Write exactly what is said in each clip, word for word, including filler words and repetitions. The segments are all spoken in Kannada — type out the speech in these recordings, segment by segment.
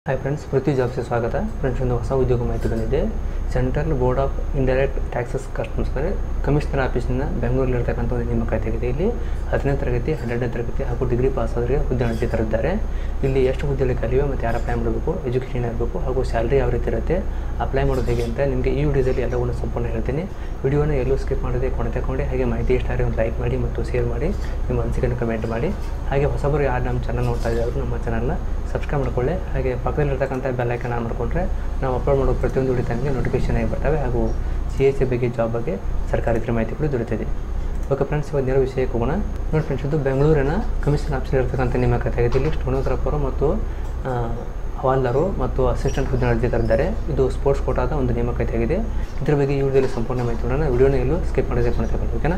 हाय फ्रेंड्स पृथ्वी जॉब्स से स्वागत है फ्रेंड्स ಒಂದು ಹೊಸ ಉದ್ಯೋಗ ಮಾಹಿತಿ ಬಂದಿದೆ central board of indirect taxes customs ಅಂದರೆ ಕಮಿಷನರ್ ಆಫೀಸ್ನ ಬೆಂಗಳೂರಲ್ಲಿ ಇರತಕ್ಕಂಥ ಒಂದು ನೇಮಕಾತಿ ಆಗಿದೆ. ಇಲ್ಲಿ ಹತ್ತನೇ ತರಗತಿ ಹನ್ನೆರಡನೇ ತರಗತಿ ಹಾಗೂ ಡಿಗ್ರಿ ಪಾಸ್ ಆದವರಿಗೆ ಹುದ್ದೆ ಹಂಚಿತರಿದ್ದಾರೆ. ಇಲ್ಲಿ ಎಷ್ಟು ಹುದ್ದೆಗಳು ಖಾಲಿವೆ ಮತ್ತು ಯಾರು ಅಪ್ಲೈ ಮಾಡಬೇಕು, ಎಜುಕೇಷನ್ ಇರಬೇಕು ಹಾಗೂ ಸ್ಯಾಲ್ರಿ ಯಾವ ರೀತಿ ಇರುತ್ತೆ, ಅಪ್ಲೈ ಮಾಡೋದು ಹೇಗೆ ಅಂತ ನಿಮಗೆ ಈ ವಿಡಿಯೋದಲ್ಲಿ ಎಲ್ಲವನ್ನೂ ಸಂಪೂರ್ಣ ಹೇಳ್ತೀನಿ. ವಿಡಿಯೋನ ಎಲ್ಲೂ ಸ್ಕಿಪ್ ಮಾಡದೆ ಕೊನೆ ತಗೊಂಡು ಹಾಗೆ ಮಾಹಿತಿ ಇಷ್ಟ ಆದರೆ ಒಂದು ಲೈಕ್ ಮಾಡಿ ಮತ್ತು ಶೇರ್ ಮಾಡಿ, ನಿಮ್ಮ ಅನಿಸಿಕೆಯನ್ನು ಕಮೆಂಟ್ ಮಾಡಿ. ಹಾಗೆ ಹೊಸಬರು ಯಾರು ನಮ್ಮ ಚಾನಲ್ ನೋಡ್ತಾ ಇದ್ದಾರೆ ನಮ್ಮ ಚಾನಲ್ನ ಸಬ್ಸ್ಕ್ರೈಬ್ ಮಾಡ್ಕೊಳ್ಳಿ. ಹಾಗೆ ಪಕ್ಕದಲ್ಲಿರ್ತಕ್ಕಂಥ ಬೆಲ್ ಐಕಾನ್ ಆನ್ ಮಾಡಿಕೊಂಡ್ರೆ ನಾವು ಅಪ್ಲೋಡ್ ಮಾಡೋ ಪ್ರತಿಯೊಂದು ವಿಡಿಯೋ ತನಗೆ ನೋಟಿಫಿಕೇಷನ್ ಆಗಿ ಬರ್ತವೆ ಹಾಗೂ ಸಿ ಎಚ್ ಎ ಬಗ್ಗೆ ಜಾಬ್ ಬಗ್ಗೆ ಸರ್ಕಾರಿ ಮಾಹಿತಿ ಕೂಡ ದೊರೆತಿದೆ. ಓಕೆ ಫ್ರೆಂಡ್ಸ್, ಇವತ್ತು ನೇರ ವಿಷಯಕ್ಕೆ ಹೋಗೋಣ. ನೋಡಿ ಫ್ರೆಂಡ್ಸ್, ಇದು ಬೆಂಗಳೂರಿನ ಕಮಿಷನ್ ಆಫೀಸಲ್ಲಿ ಇರ್ತಕ್ಕಂಥ ನೇಮಕಾತಿ ಆಗಿದೆ. ಇಲ್ಲಿ ಸ್ಟೆನೋಗ್ರಾಫರು ಮತ್ತು ಹವಾಲ್ದಾರು ಮತ್ತು ಅಸಿಸ್ಟೆಂಟ್ ಹುದ್ದೆ ಅರ್ಜಿದಾರಿದ್ದಾರೆ. ಇದು ಸ್ಪೋರ್ಟ್ಸ್ ಕೋಟಾದ ಒಂದು ನೇಮಕಾತಿ ಆಗಿದೆ. ಇದರ ಬಗ್ಗೆ ಈ ವಿಡಿಯೋದಲ್ಲಿ ಸಂಪೂರ್ಣ ಮಾಹಿತಿ ನೋಡೋಣ. ವಿಡಿಯೋನ ಎಲ್ಲೂ ಸ್ಕಿಪ್ ಮಾಡೋದೇ ಮಾಡ್ತೇವೆ, ಓಕೆನಾ?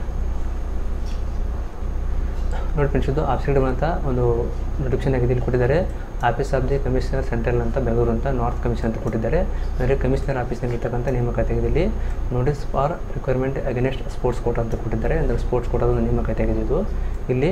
ನೋಡಿ ಫ್ರೆಂಡ್ಸ್, ಇದು ಆಫೀಸರ್ ಅಂತ ಒಂದು ನೋಟಿಫಿಕೇಶನ್ ಆಗಿದೆ. ಇಲ್ಲಿ ಕೊಟ್ಟಿದ್ದಾರೆ office of the commissioner central ಅಂತ ಬೆಂಗಳೂರು ಅಂತ ನಾರ್ತ್ ಕಮಿಷನ್ ಅಂತ ಕೊಟ್ಟಿದ್ದಾರೆ. ಅಂದರೆ ಕಮಿಷನರ್ ಆಫೀಸ್ನಲ್ಲಿ ಇರ್ತಕ್ಕಂಥ ನೇಮಕಾತಿ ಆಗಿದೆ. ಇಲ್ಲಿ notice for requirement against sports quota ಅಂತ ಕೊಟ್ಟಿದ್ದಾರೆ. ಅಂದರೆ ಸ್ಪೋರ್ಟ್ಸ್ ಕೋಟಾದ ಒಂದು ನೇಮಕಾತಿ ಆಗಿದೆ. ಇದು ಇಲ್ಲಿ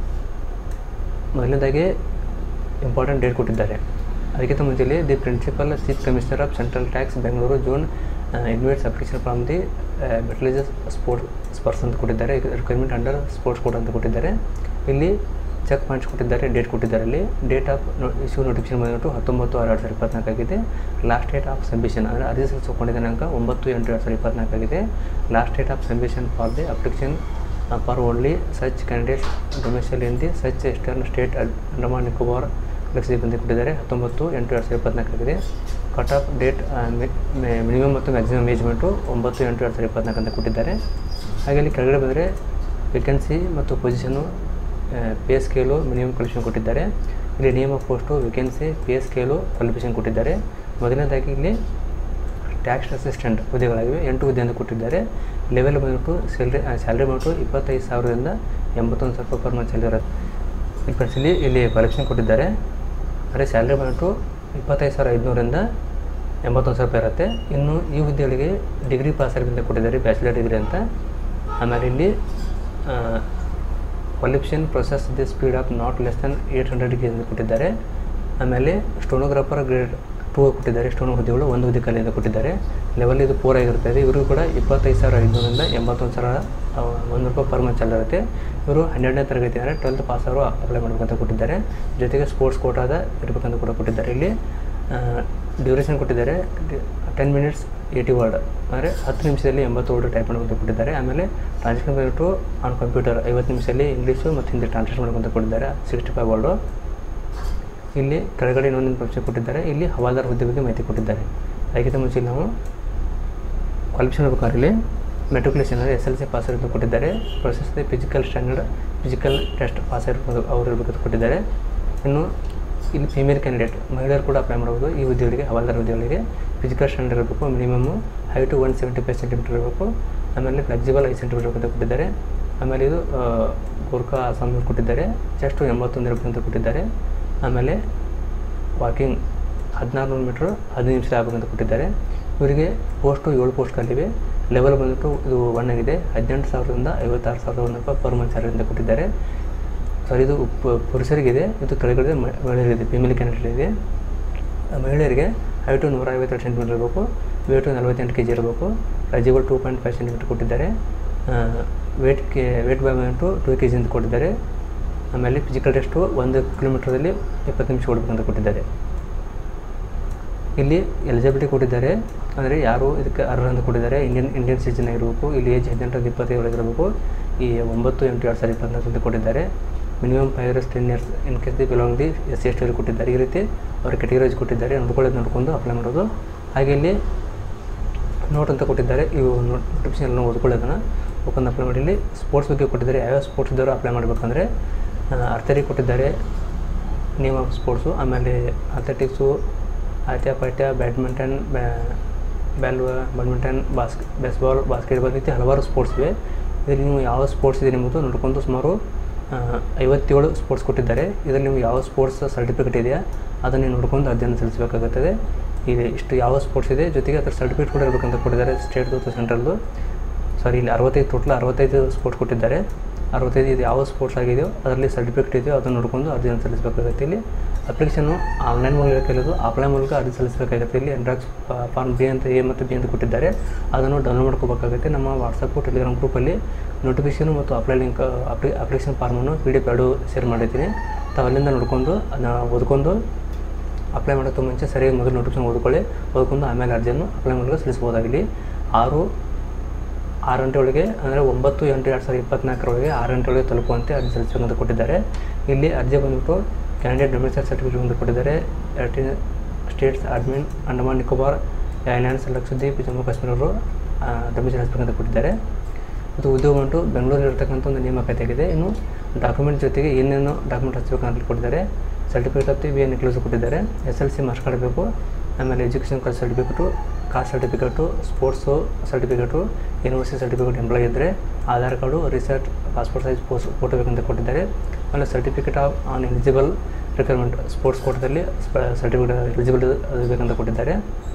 ಮೊದಲನೇದಾಗಿ ಇಂಪಾರ್ಟೆಂಟ್ ಡೇಟ್ ಕೊಟ್ಟಿದ್ದಾರೆ. ಅದಕ್ಕಿಂತ ಮುಂಚೆಯಲ್ಲಿ the principal chief commissioner of central tax Bengaluru June invites application from the metallurgist sports person ಅಂತ ಕೊಟ್ಟಿದ್ದಾರೆ. ರಿಕ್ವೈರ್ಮೆಂಟ್ ಅಂಡರ್ ಸ್ಪೋರ್ಟ್ಸ್ ಕೋಡ್ ಅಂತ ಕೊಟ್ಟಿದ್ದಾರೆ. ಇಲ್ಲಿ ಚೆಕ್ ಪಾಯಿಂಟ್ಸ್ ಕೊಟ್ಟಿದ್ದಾರೆ, ಡೇಟ್ ಕೊಟ್ಟಿದ್ದಾರೆ. ಇಲ್ಲಿ ಡೇಟ್ ಆಫ್ ಇಶ್ಯೂ ನೋಟಿಫಿಕೇಶನ್ ಬಂದ್ಬಿಟ್ಟು ಹತ್ತೊಂಬತ್ತು ಆರು ಎರಡು ಸಾವಿರದ ಇಪ್ಪತ್ನಾಲ್ಕು ಆಗಿದೆ. ಲಾಸ್ಟ್ ಡೇಟ್ ಆಫ್ ಸಬ್ಮಿಷನ್ ಅಂದರೆ ಅರ್ಜಿ ಸಲ್ಲಿಸಿಕೊಂಡ ದಿನಾಂಕ ಒಂಬತ್ತು ಎಂಟು ಎರಡು ಸಾವಿರದ ಇಪ್ಪತ್ನಾಲ್ಕು ಆಗಿದೆ. Last date of submission for the application for only such candidates domicile in the such eastern state Andaman Nicobar Lakshadweep ಅಂತ ಕೊಟ್ಟಿದ್ದಾರೆ. ಹತ್ತೊಂಬತ್ತು ಎಂಟು ಎರಡು ಸಾವಿರದ ಇಪ್ಪತ್ನಾಲ್ಕು ಆಗಿದೆ. ಕಟ್ ಆಫ್ ಡೇಟ್ ಮಿನಿಮಮ್ ಮತ್ತು ಮ್ಯಾಕ್ಸಿಮಮ್ ಏಜ್ಮೆಂಟು ಒಂಬತ್ತು ಎಂಟು ಎರಡು ಸಾವಿರದ ಇಪ್ಪತ್ನಾಲ್ಕು ಅಂತ ಕೊಟ್ಟಿದ್ದಾರೆ. ಹಾಗೆ ಇಲ್ಲಿ ಕೆಳಗಡೆ ಬಂದರೆ ವೇಕೆನ್ಸಿ ಮತ್ತು position, pay scale, minimum qualification ಕೊಟ್ಟಿದ್ದಾರೆ. ಇಲ್ಲಿ name of post, vacancy, pay scale, qualification ಕೊಟ್ಟಿದ್ದಾರೆ. ಮೊದಲನೇದಾಗಿ ಇಲ್ಲಿ ಟ್ಯಾಕ್ಸ್ ಅಸಿಸ್ಟೆಂಟ್ ಹುದ್ದೆಗಳಾಗಿವೆ, ಎಂಟು ಹುದ್ದೆಯನ್ನು ಕೊಟ್ಟಿದ್ದಾರೆ. ಲೆವೆಲ್ ಬಂದ್ಬಿಟ್ಟು ಸ್ಯಾಲ್ರಿ ಸ್ಯಾಲ್ರಿ ಬಂದ್ಬಿಟ್ಟು ಇಪ್ಪತ್ತೈದು ಸಾವಿರದಿಂದ ಎಂಬತ್ತೊಂದು ಸಾವಿರ ರೂಪಾಯಿ ಪರ್ ಮಂತ್ ಸ್ಯಾಲ್ರಿ ಇರುತ್ತೆ. ಇಲ್ಲಿ ಫ್ರೆಂಡ್ಸ್ ಇಲ್ಲಿ ಇಲ್ಲಿ ಕ್ವಾಲಿಫಿಕೇಷನ್ ಕೊಟ್ಟಿದ್ದಾರೆ. ಅಂದರೆ ಸ್ಯಾಲ್ರಿ ಬಂದ್ಬಿಟ್ಟು ಇಪ್ಪತ್ತೈದು ಸಾವಿರ ಐದುನೂರಿಂದ ಎಂಬತ್ತೊಂದು ಸಾವಿರ ರೂಪಾಯಿ ಇರುತ್ತೆ. ಇನ್ನು ಈ ಹುದ್ದೆಗಳಿಗೆ ಡಿಗ್ರಿ ಪಾಸ್ ಆಗಿದ್ದರಿಂದ ಕೊಟ್ಟಿದ್ದಾರೆ, ಬ್ಯಾಚುಲರ್ ಡಿಗ್ರಿ ಅಂತ. ಆಮೇಲೆ ಇಲ್ಲಿ qualification process the speed of not less than eight hundred degree ಅಂತ ಕೊಟ್ಟಿದ್ದಾರೆ. ಆಮೇಲೆ ಸ್ಟೋನೋಗ್ರಾಫರ್ ಗ್ರೇಡ್ ಟೂ ಕೊಟ್ಟಿದ್ದಾರೆ. ಸ್ಟೋನೋ ಹುದ್ದೆಗಳು ಒಂದು ಹುದ್ದೆ ಕಲಿಯಿಂದ ಕೊಟ್ಟಿದ್ದಾರೆ. ಲೆವೆಲ್ ಇದು ಪೂರ ಆಗಿರ್ತದೆ. ಇವರು ಕೂಡ ಇಪ್ಪತ್ತೈದು ಸಾವಿರ ಐದುನೂರಿಂದ ಎಂಬತ್ತೊಂದು ಸಾವಿರ ಒಂದು ರೂಪಾಯಿ ಪರ್ ಮಂತ್ ಚಾಲಿರುತ್ತೆ. ಇವರು ಹನ್ನೆರಡನೇ ತರಗತಿ ಅಂದರೆ ಟ್ವೆಲ್ತ್ ಪಾಸ್ ಅವರು ಅಪ್ಲೈ ಮಾಡಬೇಕಂತ ಕೊಟ್ಟಿದ್ದಾರೆ. ಜೊತೆಗೆ ಸ್ಪೋರ್ಟ್ಸ್ ಕೋಟಾದ ಇರಬೇಕಂತ ಕೂಡ ಕೊಟ್ಟಿದ್ದಾರೆ. ಇಲ್ಲಿ ಡ್ಯೂರೇಷನ್ ಕೊಟ್ಟಿದ್ದಾರೆ ಟೆನ್ ಮಿನಿಟ್ಸ್ ಏಯ್ಟಿ ವರ್ಡ್ ಅಂದರೆ ಹತ್ತು ನಿಮಿಷದಲ್ಲಿ ಎಂಬತ್ತು ವರ್ಡ್ ಟೈಪ್ ಮಾಡೋದು ಕೊಟ್ಟಿದ್ದಾರೆ. ಆಮೇಲೆ ಟ್ರಾನ್ಸ್ಲೇಷನ್ ಬಂದ್ಬಿಟ್ಟು ಆನ್ ಕಂಪ್ಯೂಟರ್ ಐವತ್ತು ನಿಮಿಷದಲ್ಲಿ ಇಂಗ್ಲೀಷು ಮತ್ತು ಹಿಂದಿ ಟ್ರಾನ್ಸ್ಲೇಷನ್ ಮಾಡೋಕ್ಕಂತ ಕೊಟ್ಟಿದ್ದಾರೆ, ಸಿಕ್ಸ್ಟಿ ಫೈವ್ ವರ್ಡು. ಇಲ್ಲಿ ಕೆಳಗಡೆ ಇನ್ನೊಂದು ಪ್ರಶ್ನೆ ಕೊಟ್ಟಿದ್ದಾರೆ. ಇಲ್ಲಿ ಹವಾಲ್ದಾರ್ ಹುದ್ದೆ ಬಗ್ಗೆ ಮಾಹಿತಿ ಕೊಟ್ಟಿದ್ದಾರೆ. ಅದಕ್ಕಿಂತ ಮುಂಚೆ ನಾವು ಕ್ವಾಲಿಫಿಕೇಷನ್ ಬೇಕಾದ್ರೆ ಇಲ್ಲಿ ಮೆಟ್ರಿಕ್ಯುಲೇಷನ್ ಅಂದರೆ ಎಸ್ ಎಲ್ ಸಿ ಪಾಸ್ ಇರೋದು ಕೊಟ್ಟಿದ್ದಾರೆ. Process physical standard physical test pass ಇರ್ಬೋದು ಅವರು ಇರಬೇಕಂತ ಕೊಟ್ಟಿದ್ದಾರೆ. ಇನ್ನು ಇಲ್ಲಿ ಫೀಮೇಲ್ ಕ್ಯಾಂಡಿಡೇಟ್ ಮಹಿಳೆಯರು ಕೂಡ ಅಪ್ಲೈ ಮಾಡ್ಬೋದು ಈ ಹುದ್ದೆಗಳಿಗೆ, ಹವಾಲ್ದಾರ್ ಹುದ್ದೆಗಳಿಗೆ. ಫಿಸಿಕಲ್ ಸ್ಟ್ಯಾಂಡರ್ಡ್ ಇರಬೇಕು, minimum height one seventy five centimetre ಇರಬೇಕು. ಆಮೇಲೆ ಫ್ಲೆಕ್ಸಿಬಲ್ ಐದು ಸೆಂಟಿಮೀಟರ್ ಅಂತ ಕೊಟ್ಟಿದ್ದಾರೆ. ಆಮೇಲೆ ಇದು ಗೋರ್ಖಾ ಅಸ್ಸಾಂ ಕೊಟ್ಟಿದ್ದಾರೆ. ಚೆಸ್ಟು ಎಂಬತ್ತೊಂದು ಇರಬೇಕಂತ ಕೊಟ್ಟಿದ್ದಾರೆ. ಆಮೇಲೆ ವಾಕಿಂಗ್ ಹದಿನಾರು ನೂರು ಮೀಟ್ರು ಹದಿನೈದು ನಿಮಿಷ ಆಗಬೇಕಂತ ಕೊಟ್ಟಿದ್ದಾರೆ. ಇವರಿಗೆ ಪೋಸ್ಟು ಏಳು ಪೋಸ್ಟ್ ಖಾಲಿವೆ. ಲೆವೆಲ್ ಬಂದ್ಬಿಟ್ಟು ಇದು ಒನ್ ಆಗಿದೆ. ಹದಿನೆಂಟು ಸಾವಿರದಿಂದ ಐವತ್ತಾರು ಸಾವಿರದ ಒಂದು ರೂಪಾಯಿ ಪರ್ ಮಂತ್ ಸ್ಯಾಲರಿ ಅಂತ ಕೊಟ್ಟಿದ್ದಾರೆ. ಸಾರಿ, ಇದು ಪುರುಷರಿಗಿದೆ, ಇದು ಕೆಳಗಡೆ ಮಹಿಳೆಯರಿದೆ, ಫಿಮೇಲ್ ಕ್ಯಾಂಡಿಡೇಟ್ ಇದೆ. ಮಹಿಳೆಯರಿಗೆ ಹೈಟು ನೂರ ಐವತ್ತೆರಡು ಸೆಂಟಿಮೀಟರ್ ಇರಬೇಕು, ವೇಟು ನಲವತ್ತೆಂಟು ಕೆ ಜಿ ಇರಬೇಕು. ರಜಿಬಲ್ ಟೂ ಪಾಯಿಂಟ್ ಫೈವ್ ಸೆಂಟಿಮೀಟರ್ ಕೊಟ್ಟಿದ್ದಾರೆ. ವೇಟ್ ಕೆ ವೇಟ್ ಬೈ ಬಂದ್ಬಿಟ್ಟು ಟೂ ಕೆ ಜಿ ಅಂತ ಕೊಟ್ಟಿದ್ದಾರೆ. ಆಮೇಲೆ ಫಿಸಿಕಲ್ ಟೆಸ್ಟು ಒಂದು ಕಿಲೋಮೀಟ್ರಲ್ಲಿ ಇಪ್ಪತ್ತು ನಿಮಿಷ ಕೊಡಬೇಕಂತ ಕೊಟ್ಟಿದ್ದಾರೆ. ಇಲ್ಲಿ ಎಲಿಜಿಬಿಲಿಟಿ ಕೊಟ್ಟಿದ್ದಾರೆ, ಅಂದರೆ ಯಾರು ಇದಕ್ಕೆ ಅರ್ಹ ಅಂತ ಕೊಟ್ಟಿದ್ದಾರೆ. ಇಂಡಿಯನ್ ಇಂಡಿಯನ್ ಸಿಟಿಜನ್ ಆಗಿರಬೇಕು. ಇಲ್ಲಿ ಏಜ್ ಹದಿನೆಂಟರಿಂದ ಇಪ್ಪತ್ತೈದು ಒಳಗಿರಬೇಕು. ಈ ಒಂಬತ್ತು ಎಂಟು ಎರಡು ಸಾವಿರದ ಇಪ್ಪತ್ನಾಲ್ಕು ಅಂತ ಕೊಟ್ಟಿದ್ದಾರೆ. Minimum five years ten years in case the belong the S C S T ಕೊಟ್ಟಿದ್ದಾರೆ. ಈ ರೀತಿ ಅವ್ರ ಕೆಟಗರೈಸ್ ಕೊಟ್ಟಿದ್ದಾರೆ. ನೋಡ್ಕೊಳ್ಳೋದು ನೋಡ್ಕೊಂಡು ಅಪ್ಲೈ ಮಾಡೋದು. ಹಾಗೆ ಇಲ್ಲಿ ನೋಟ್ ಅಂತ ಕೊಟ್ಟಿದ್ದಾರೆ. ಇವು ನೋಟಿಫಿಕೇಶನ್ ಎಲ್ಲ ಓದ್ಕೊಳ್ಳೋದನ್ನು ಓಪನ್ ಅಪ್ಲೈ ಮಾಡಿ. ಇಲ್ಲಿ ಸ್ಪೋರ್ಟ್ಸ್ ಬಗ್ಗೆ ಕೊಟ್ಟಿದ್ದಾರೆ. ಯಾವ್ಯಾವ ಸ್ಪೋರ್ಟ್ಸ್ ಇದ್ದವರು ಅಪ್ಲೈ ಮಾಡಬೇಕಂದ್ರೆ ಆರ್ಥರಿ ಕೊಟ್ಟಿದ್ದಾರೆ, ನೇಮ್ ಆಫ್ ಸ್ಪೋರ್ಟ್ಸು. ಆಮೇಲೆ ಅಥ್ಲೆಟಿಕ್ಸು, ಆಟ್ಯ ಪಾಟ್ಯ, ಬ್ಯಾಡ್ಮಿಂಟನ್, ಬ್ಯಾಲ್ ಬ್ಯಾಡ್ಮಿಂಟನ್, ಬಾಸ್ಕೆ ಬೇಸ್ಬಾಲ್, ಬಾಸ್ಕೆಟ್ಬಾಲ್ ರೀತಿ ಹಲವಾರು ಸ್ಪೋರ್ಟ್ಸ್ ಇವೆ. ಇದರಲ್ಲಿ ನೀವು ಯಾವ ಸ್ಪೋರ್ಟ್ಸ್ ಇದೆ ಎಂಬುದು ನೋಡ್ಕೊಂಡು ಸುಮಾರು ಐವತ್ತೇಳು ಸ್ಪೋರ್ಟ್ಸ್ ಕೊಟ್ಟಿದ್ದಾರೆ. ಇದರಲ್ಲಿ ನೀವು ಯಾವ ಸ್ಪೋರ್ಟ್ಸ್ ಸರ್ಟಿಫಿಕೇಟ್ ಇದೆಯಾ ಅದನ್ನು ನೋಡ್ಕೊಂಡು ಅಧ್ಯಯನ ಸಲ್ಲಿಸಬೇಕಾಗುತ್ತದೆ. ಇಲ್ಲಿ ಇಷ್ಟು ಯಾವ ಸ್ಪೋರ್ಟ್ಸ್ ಇದೆ, ಜೊತೆಗೆ ಅದರ ಸರ್ಟಿಫಿಕೇಟ್ ಕೂಡ ಇರಬೇಕಂತ ಕೊಟ್ಟಿದ್ದಾರೆ, ಸ್ಟೇಟ್ದು ಮತ್ತು ಸೆಂಟ್ರಲ್ದು. ಸಾರಿ, ಇಲ್ಲಿ ಅರವತ್ತೈದು ಟೋಟಲ್ ಅರವತ್ತೈದು ಸ್ಪೋರ್ಟ್ಸ್ ಕೊಟ್ಟಿದ್ದಾರೆ. ಅರವತ್ತೈದು ಇದು ಯಾವ ಸ್ಪೋರ್ಟ್ಸ್ ಆಗಿದೆಯೋ ಅದರಲ್ಲಿ ಸರ್ಟಿಫಿಕೇಟ್ ಇದೆಯೋ ಅದನ್ನು ನೋಡ್ಕೊಂಡು ಅರ್ಜಿಯನ್ನು ಸಲ್ಲಿಸಬೇಕಾಗುತ್ತೆ. ಇಲ್ಲಿ ಅಪ್ಲಿಕೇಶನ್ನು ಆನ್ಲೈನ್ ಮೂಲಕ ಕೇಳೋದು, ಆಫ್ಲೈನ್ ಮೂಲಕ ಅರ್ಜಿ ಸಲ್ಲಿಸಬೇಕಾಗುತ್ತೆ. ಇಲ್ಲಿ ಎಂಡ್ರಾಕ್ಸ್ ಫಾರ್ಮ್ ಬಿ ಅಂತ ಎ ಮತ್ತು ಬಿ ಅಂತ ಕೊಟ್ಟಿದ್ದಾರೆ, ಅದನ್ನು ಡೌನ್ಲೋಡ್ ಮಾಡ್ಕೋಬೇಕಾಗುತ್ತೆ. ನಮ್ಮ ವಾಟ್ಸಪ್ಪು ಟೆಲಿಗ್ರಾಮ್ ಗ್ರೂಪಲ್ಲಿ ನೋಟಿಫಿಕೇಷನು ಮತ್ತು ಅಪ್ಲೈ ಲಿಂಕ್ ಅಪ್ಲಿ ಅಪ್ಲಿಕೇಶನ್ ಫಾರ್ಮನ್ನು ಪಿ ಡಿ ಎಫ್ ಎರಡು ಶೇರ್ ಮಾಡಿದ್ದೀನಿ. ತಾವು ಅಲ್ಲಿಂದ ನೋಡ್ಕೊಂಡು ಅದನ್ನು ಓದ್ಕೊಂಡು ಅಪ್ಲೈ ಮಾಡೋಕ್ಕೆ ಮುಂಚೆ ಸರಿಯಾಗಿ ಮೊದಲು ನೋಟಿಫಿಕೇಶನ್ ಓದ್ಕೊಳ್ಳಿ. ಓದ್ಕೊಂಡು ಆಮೇಲೆ ಅರ್ಜಿಯನ್ನು ಅಪ್ಲೈ ಮೂಲಕ ಸಲ್ಲಿಸ್ಬೋದಾಗಲಿ. ಆರು ಆರು ಗಂಟೆ ಒಳಗೆ ಅಂದರೆ ಒಂಬತ್ತು ಎಂಟು ಎರಡು ಸಾವಿರದ ಇಪ್ಪತ್ತ್ನಾಲ್ಕರೊಳಗೆ ಆರು ಗಂಟೆ ಒಳಗೆ ತಲುಪುವಂತೆ ಅರ್ಜಿ ಸಲ್ಲಿಸಬೇಕಂತ ಕೊಟ್ಟಿದ್ದಾರೆ. ಇಲ್ಲಿ ಅರ್ಜಿ ಬಂದುಬಿಟ್ಟು ಕ್ಯಾಂಡಿಡೇಟ್ ಡೊಮಿಸೈಲ್ ಸರ್ಟಿಫಿಕೇಟ್ ಅಂತ ಕೊಟ್ಟಿದ್ದಾರೆ. Eighteen states admin Andaman Nicobar islands Lakshadweep Jammu ಕಾಶ್ಮೀರವರು ಡೊಮಿಸೈಲ್ ಹಚ್ಚಬೇಕಂತ ಕೊಟ್ಟಿದ್ದಾರೆ. ಇದು ಉದ್ಯೋಗ ಉಂಟು ಬೆಂಗಳೂರಲ್ಲಿ ಇರತಕ್ಕಂಥ ಒಂದು ನೇಮಕಾತಿ ಆಗಿದೆ. ಇನ್ನು ಡಾಕ್ಯುಮೆಂಟ್ ಜೊತೆಗೆ ಏನೇನು ಡಾಕ್ಯುಮೆಂಟ್ ಹಚ್ಚಬೇಕಂತ ಕೊಟ್ಟಿದ್ದಾರೆ. Certificate of the B N close ಕೊಟ್ಟಿದ್ದಾರೆ. S L C marks card ಬೇಕು, ಆಮೇಲೆ education card certificate, caste certificate, sports certificate, university certificate employee ಇದ್ದರೆ, Aadhaar card, research, passport size ಪೋಸ್ ಫೋಟೋ ಬೇಕಂತ ಕೊಟ್ಟಿದ್ದಾರೆ. ಆಮೇಲೆ certificate of on eligible requirement sports ಕೋಟದಲ್ಲಿ ಸರ್ಟಿಫಿಕೇಟ್ ಎಲಿಜಿಬಲ್ ಅದು ಬೇಕಂತ ಕೊಟ್ಟಿದ್ದಾರೆ.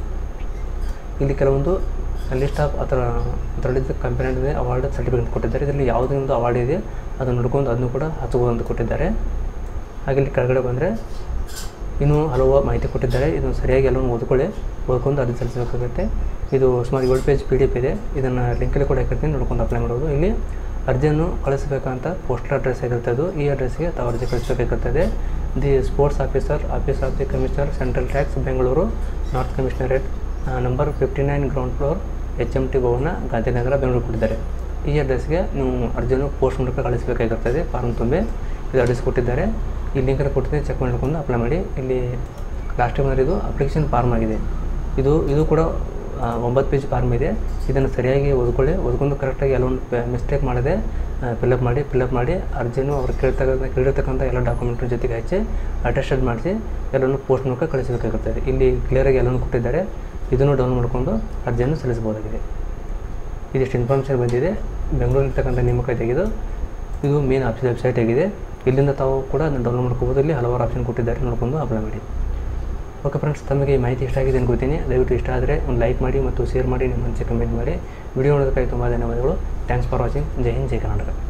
ಇಲ್ಲಿ ಕೆಲವೊಂದು ಲಿಸ್ಟ್ ಆಫ್ ಅದರ ಅದರಲ್ಲಿ ಕಂಪನಿ ಅವಾರ್ಡ್ ಸರ್ಟಿಫಿಕೇಟ್ ಕೊಟ್ಟಿದ್ದಾರೆ. ಇದರಲ್ಲಿ ಯಾವುದೇ ಒಂದು ಅವಾರ್ಡ್ ಇದೆ ಅದನ್ನು ನೋಡ್ಕೊಂಡು ಅದನ್ನು ಕೂಡ ಹಚ್ಚಬಹುದು ಅಂತ ಕೊಟ್ಟಿದ್ದಾರೆ. ಹಾಗೆ ಇಲ್ಲಿ ಕೆಳಗಡೆ ಬಂದರೆ ಇನ್ನೂ ಹಲವು ಮಾಹಿತಿ ಕೊಟ್ಟಿದ್ದಾರೆ. ಇದನ್ನು ಸರಿಯಾಗಿ ಎಲ್ಲವನ್ನು ಓದ್ಕೊಳ್ಳಿ, ಓದ್ಕೊಂಡು ಅರ್ಜಿ ಸಲ್ಲಿಸಬೇಕಾಗುತ್ತೆ. ಇದು ಸುಮಾರು ಏಳು ಪೇಜ್ ಪಿ ಡಿ ಎಫ್ ಇದೆ. ಇದನ್ನು ಲಿಂಕಲ್ಲಿ ಕೂಡ ಹಾಕಿರ್ತೀನಿ, ನೋಡ್ಕೊಂಡು ಅಪ್ಲೈ ಮಾಡೋದು. ಇಲ್ಲಿ ಅರ್ಜಿಯನ್ನು ಕಳಿಸಬೇಕಂತ ಪೋಸ್ಟಲ್ ಅಡ್ರೆಸ್ ಆಗಿರ್ತದೆ. ಈ ಅಡ್ರೆಸ್ಗೆ ತಾವು ಅರ್ಜಿ ಕಳಿಸಬೇಕಾಗಿರ್ತದೆ. The sports officer, office of the commissioner, central tax, Bengaluru, north commissionerate, number fifty nine ground floor, H M T Bhavan, Gandhinagar, Bengaluru ಕೊಟ್ಟಿದ್ದಾರೆ. ಈ ಅಡ್ರೆಸ್ಗೆ ನೀವು ಅರ್ಜಿಯನ್ನು ಪೋಸ್ಟ್ ಮೂಲಕ ಕಳಿಸಬೇಕಾಗಿರ್ತದೆ. ಫಾರ್ಮ್ ತುಂಬಿ ಇದು ಅಡ್ರೆಸ್ ಕೊಟ್ಟಿದ್ದಾರೆ. ಈ ಲಿಂಕನ್ನು ಕೊಟ್ಟಿದ್ದೀನಿ, ಚೆಕ್ ಮಾಡಿಕೊಂಡು ಅಪ್ಲೈ ಮಾಡಿ. ಇಲ್ಲಿ ಲಾಸ್ಟ್ ಟೈಮ್ ಇದು ಅಪ್ಲಿಕೇಶನ್ ಫಾರ್ಮ್ ಆಗಿದೆ. ಇದು ಇದು ಕೂಡ ಒಂಬತ್ತು ಪೇಜ್ ಫಾರ್ಮ್ ಇದೆ. ಇದನ್ನು ಸರಿಯಾಗಿ ಓದ್ಕೊಳ್ಳಿ, ಓದ್ಕೊಂಡು ಕರೆಕ್ಟಾಗಿ ಎಲ್ಲೊಂದು ಮಿಸ್ಟೇಕ್ ಮಾಡದೆ ಫಿಲಪ್ ಮಾಡಿ ಫಿಲಪ್ ಮಾಡಿ ಅರ್ಜಿಯನ್ನು ಅವ್ರು ಕೇಳ್ತಕ್ಕಂಥ ಕೇಳಿರ್ತಕ್ಕಂಥ ಎಲ್ಲ ಡಾಕ್ಯುಮೆಂಟ್ರ ಜೊತೆಗೆ ಹಚ್ಚಿ ಅಟೆಸ್ಟೆಡ್ ಮಾಡಿಸಿ ಎಲ್ಲವನ್ನು ಪೋಸ್ಟ್ ಮೂಲಕ ಕಳಿಸಬೇಕಾಗುತ್ತದೆ. ಇಲ್ಲಿ ಕ್ಲಿಯರಾಗಿ ಎಲ್ಲವನ್ನು ಕೊಟ್ಟಿದ್ದಾರೆ. ಇದನ್ನು ಡೌನ್ ಮಾಡಿಕೊಂಡು ಅರ್ಜಿಯನ್ನು ಸಲ್ಲಿಸಬಹುದಾಗಿದೆ. ಇದಿಷ್ಟು ಇನ್ಫಾರ್ಮೇಷನ್ ಬಂದಿದೆ. ಬೆಂಗಳೂರಿರ್ತಕ್ಕಂಥ ನೇಮಕಾತಿ ಆಗಿದೆ. ಇದು ಮೇನ್ ಆಫೀಸ್ ವೆಬ್ಸೈಟ್ ಆಗಿದೆ. ಇಲ್ಲಿಂದ ತಾವು ಕೂಡ ಅದನ್ನು ಡೌನ್ಲೋಡ್ ಮಾಡ್ಕೋಬೋದು. ಇಲ್ಲಿ ಹಲವಾರು ಆಪ್ಷನ್ ಕೊಟ್ಟಿದ್ದಾರೆ, ನೋಡಿಕೊಂಡು ಅಪ್ಲೈ ಮಾಡಿ. ಓಕೆ ಫ್ರೆಂಡ್ಸ್, ತಮಗೆ ಈ ಮಾಹಿತಿ ಇಷ್ಟ ಆಗಿದೆ ಅನ್ಕೋತೀನಿ. ದಯವಿಟ್ಟು ಇಷ್ಟ ಆದರೆ ಒಂದು ಲೈಕ್ ಮಾಡಿ ಮತ್ತು ಶೇರ್ ಮಾಡಿ, ನಿಮ್ಮ ಮನಸ್ಸಿಗೆ ಕಮೆಂಟ್ ಮಾಡಿ. ವಿಡಿಯೋ ನೋಡೋದಕ್ಕಾಗಿ ತುಂಬ ಧನ್ಯವಾದಗಳು. Thanks for watching. Jai Hind, Jai Karnataka.